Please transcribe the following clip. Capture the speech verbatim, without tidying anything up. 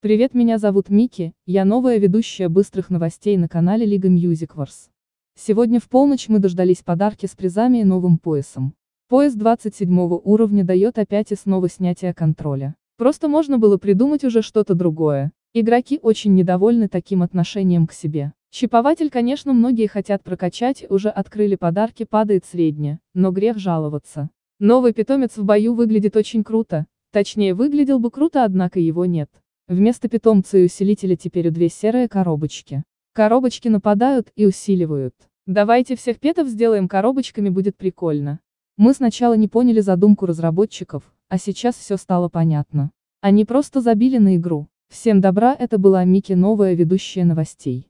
Привет, меня зовут Мики, я новая ведущая быстрых новостей на канале Лига Music Wars. Сегодня в полночь мы дождались подарки с призами и новым поясом. Пояс двадцать седьмого уровня дает опять и снова снятие контроля. Просто можно было придумать уже что-то другое. Игроки очень недовольны таким отношением к себе. Чипователь, конечно, многие хотят прокачать, уже открыли подарки, падает средняя, но грех жаловаться. Новый питомец в бою выглядит очень круто, точнее выглядел бы круто, однако его нет. Вместо питомца и усилителя теперь у две серые коробочки. Коробочки нападают и усиливают. Давайте всех петов сделаем коробочками, будет прикольно. Мы сначала не поняли задумку разработчиков, а сейчас все стало понятно. Они просто забили на игру. Всем добра, это была Мики, новая ведущая новостей.